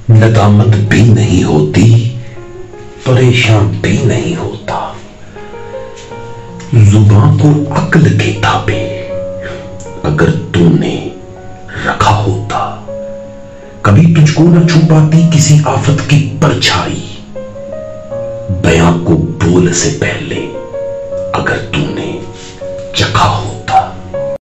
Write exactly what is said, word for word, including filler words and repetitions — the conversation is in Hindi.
नदामत भी नहीं होती, परेशान भी नहीं होता। जुबान को अक्ल के ताबे अगर तूने रखा होता, कभी तुझको न छू पाती किसी आफत की परछाई। बयां को बोल से पहले अगर तूने चखा